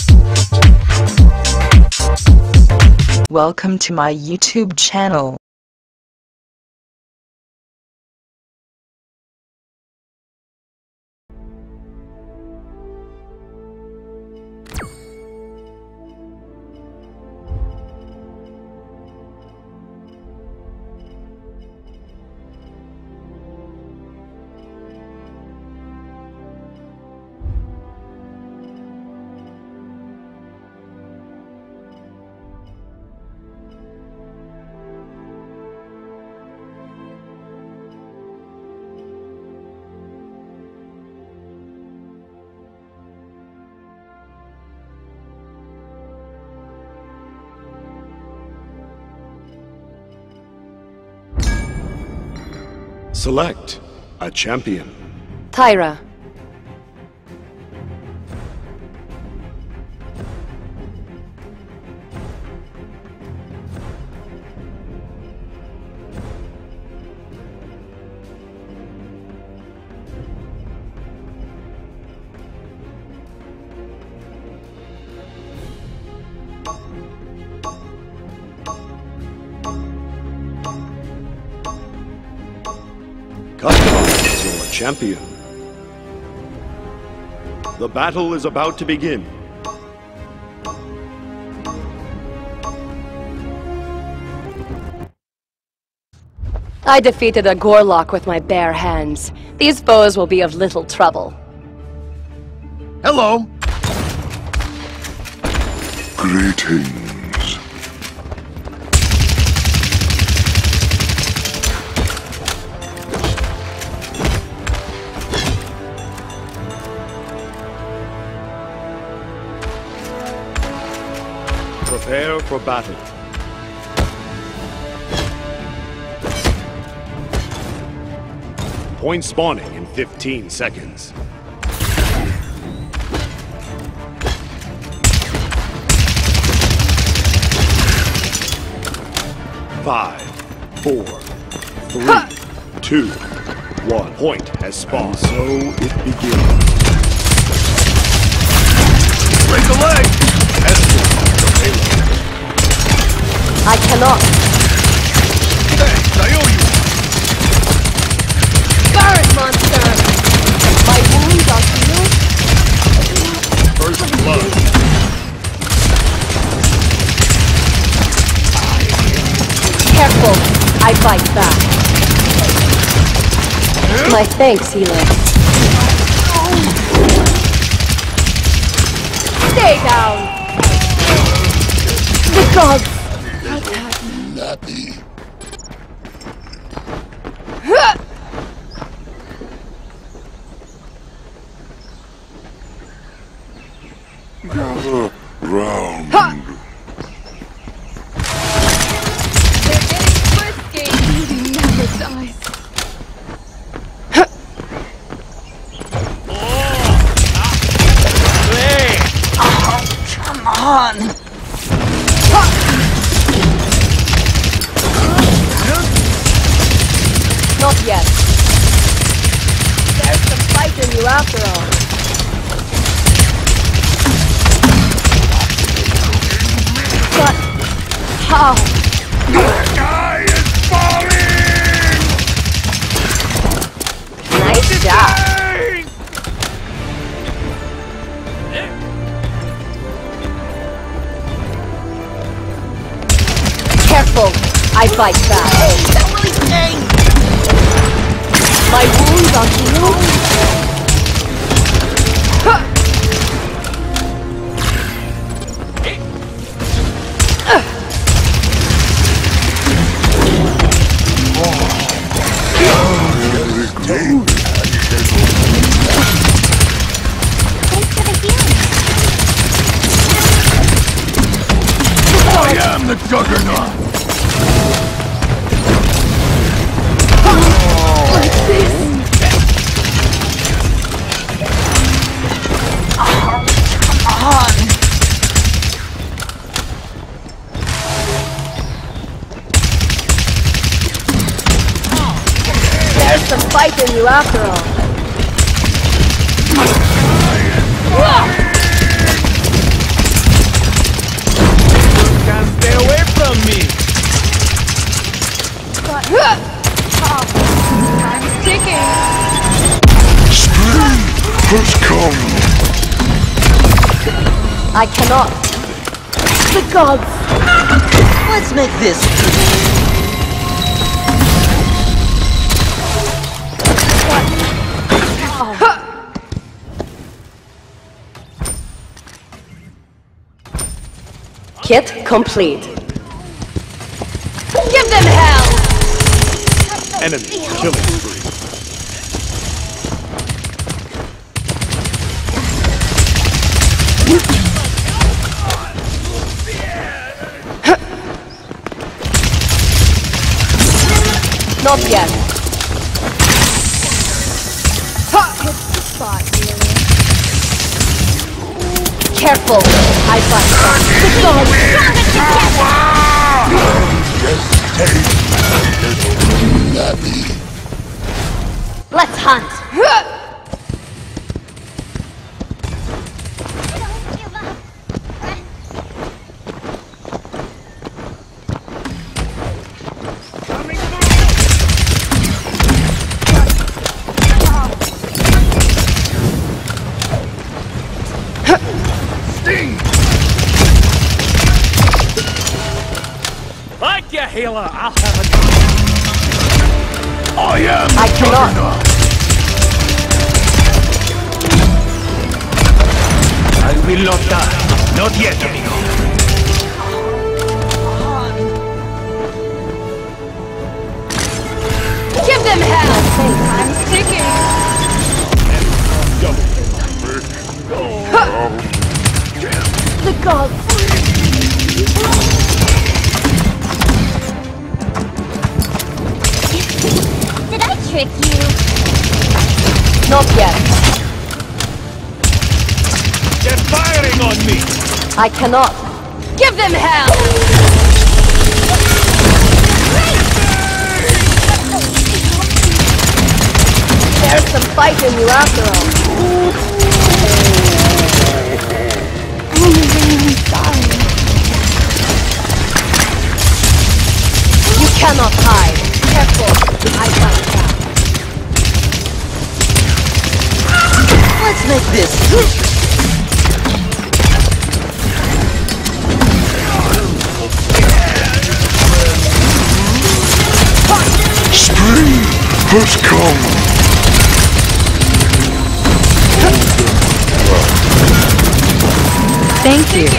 Welcome to my YouTube channel. Select a champion. Tyra. Customize your champion. The battle is about to begin. I defeated a Gorlock with my bare hands. These foes will be of little trouble. Hello! Greetings. Prepare for battle. Point spawning in 15 seconds. Five, 4, 3, 2, 1. Point has spawned. So it begins. Break a leg! I cannot. Thanks, I owe you! Burn, monster! My wounds are healed. First blood. Careful, I fight back. My thanks, healer. Stay down! The gods! Nappy. Gather round. They're getting frisky! Beauty never dies. Come on! Not yet. There's some fight in you after all. But how? The sky is falling! Nice job. Careful, I fight back. Hey, that really sting! My wounds are healed. I am the Juggernaut! There's some fight in you after all. has come. I cannot. The gods! Let's make this. Kit complete. Give them hell! Enemy killing spree. Not yet. Careful! I fight. Let's hunt! Like your healer, I'll have a I am the I cannot. Juggernaut. I will not die. Not yet, amigo. Give them hell! I'm sticking! The gods! Did I trick you? Not yet. They're firing on me. I cannot. Give them hell! There's some fight in you after all. You cannot hide. Careful. I fight back. Let's make this. Spring has come. Thank you.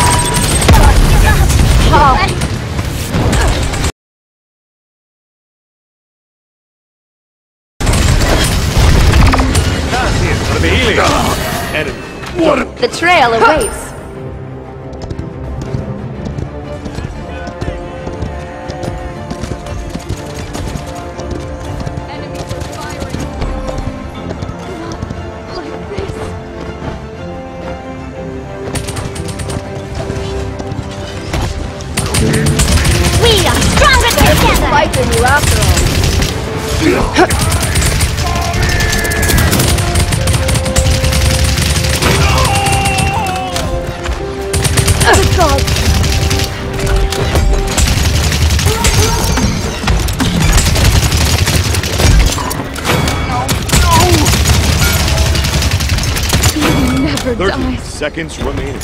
That's it for the healing. Enemy. The trail awaits. We are stronger together! Fight in you after all. The gods! Never 30 seconds remaining.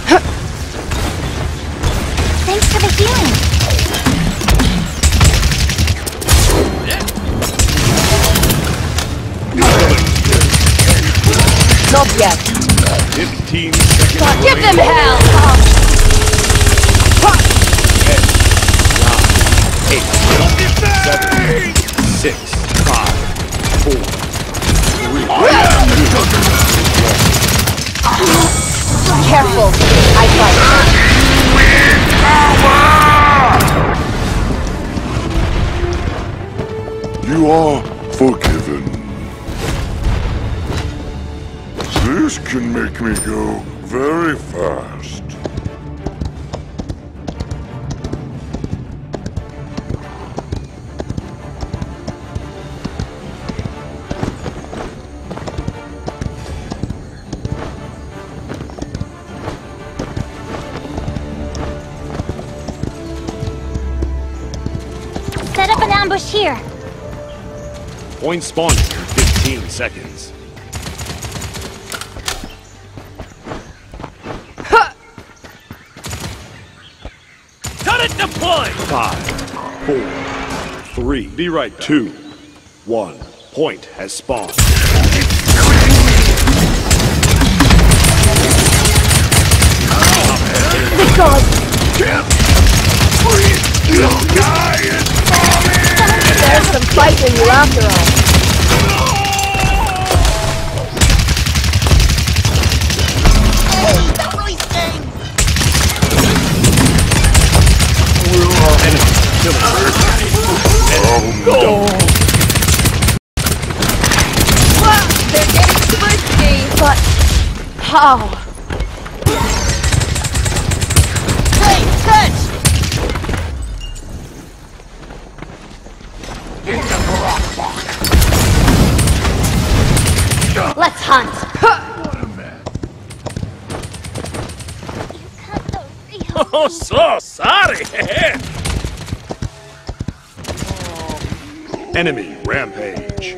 Thanks for the healing. Not yet. 15 seconds Give them remaining. hell! 8, 7, 6, 5, 4, 3. Careful. I fight. You are forgiven. This can make me go very fast. Set up an ambush here. Point spawning in 15 seconds. Deploy! 5, 4, 3, be right, 2, 1. Point has spawned. The god! There's some fight in you after all. They're getting thirsty, but how? Hey, touch! Let's hunt. Oh, so sorry! Enemy rampage.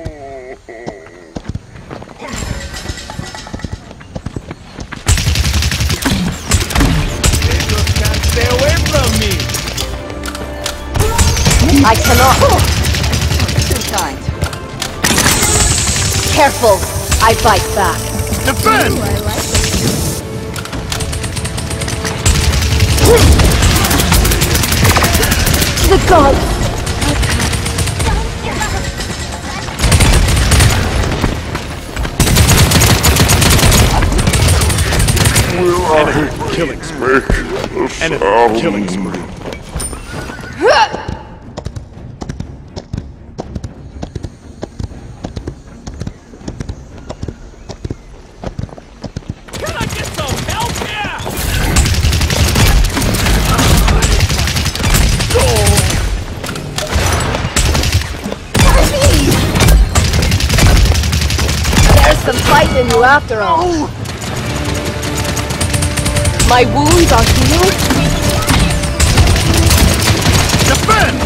Stay away from me! I cannot. Too kind. Careful. I bite back. Defend! The god. Enemy killing spree. Enemy killing spree. Can I get some help here? There's some fight in you after all. My wounds are healed. Defend!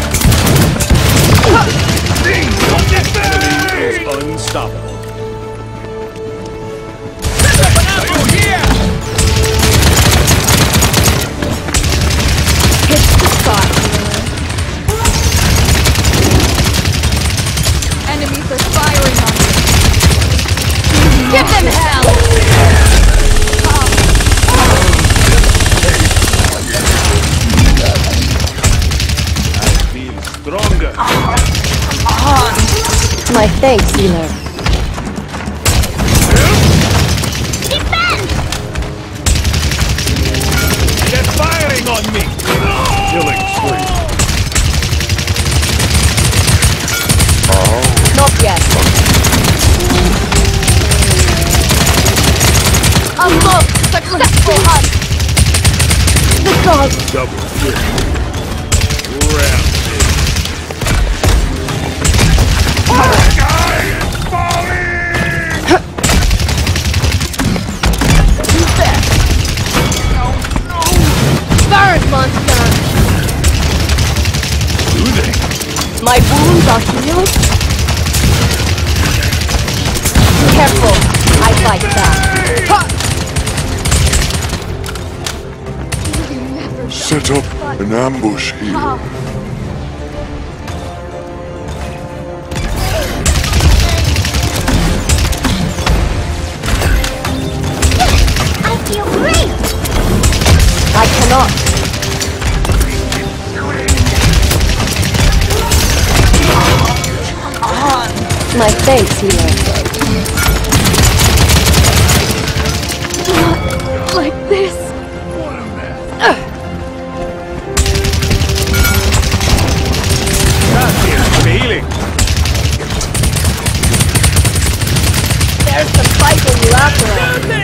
Enemy is unstoppable. Hit the sky. Enemies are firing on me. Give them hell! Stronger! My thanks, healer. Defend! They're firing on me! Killing spree. Not yet. A most successful hunt. The god. Double kill. Rampage. Burn, monster. Soothing. My wounds are healed. Careful. I fight back. Set up an ambush here. I feel great! I cannot. My thanks, healer. Not like this. Healing! There's some fight in you after all.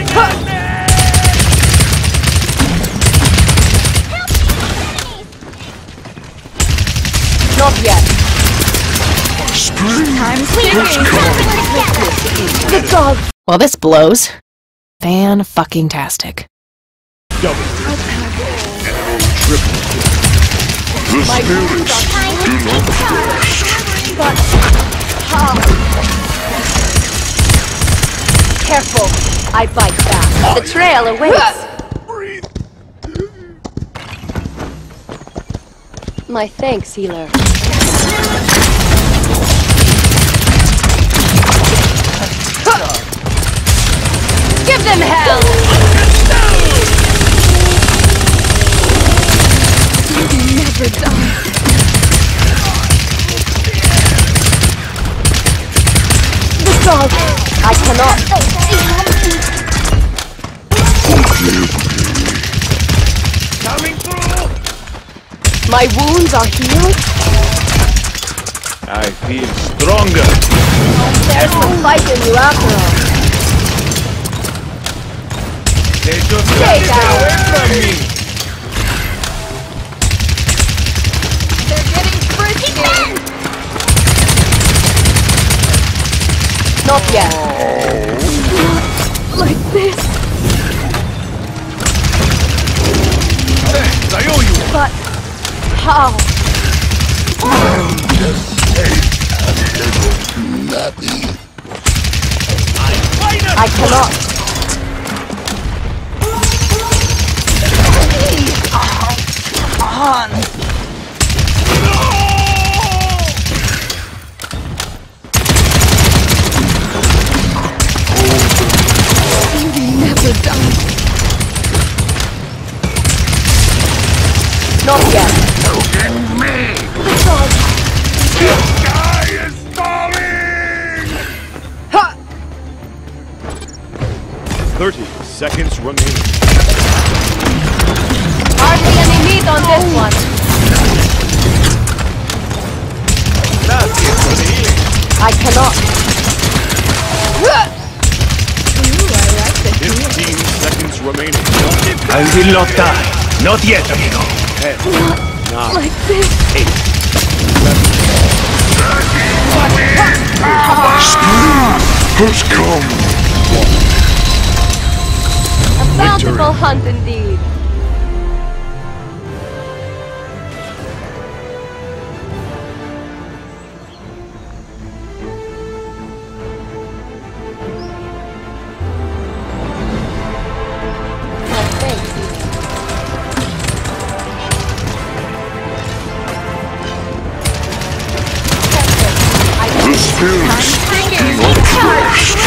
Not yet. The dog. Well, this blows. Fan-fucking-tastic. Double. Triple. The spirits do not rest. But how? Careful. I bite back. The trail awaits. My thanks, healer. Give them hell! You never die. The dog! I cannot. Coming through! My wounds are healed? I feel stronger. There's some fight in you after all. They just Take got out. away from me. They're getting frisky! Not yet. Like this. Thanks, I owe you. But how? I cannot. Never done. Not yet. Look me! The sky is falling! Ha! 30 seconds remaining. Hardly any meat on this one. Gracias for the healing. I cannot. 15 seconds remaining. I will not die. Not yet, amigo. 10, 9, Like this. 8, Has come! A bountiful hunt indeed. The spirit speaking oppressed!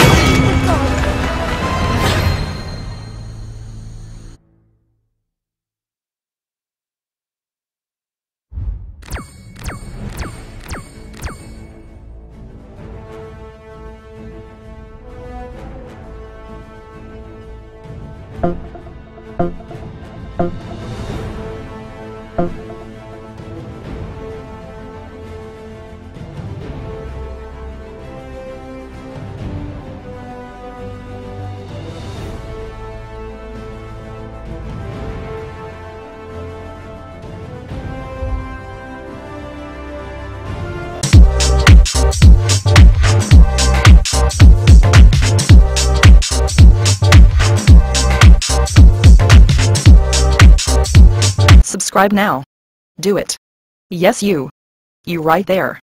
Subscribe now. Do it. Yes, you. You right there.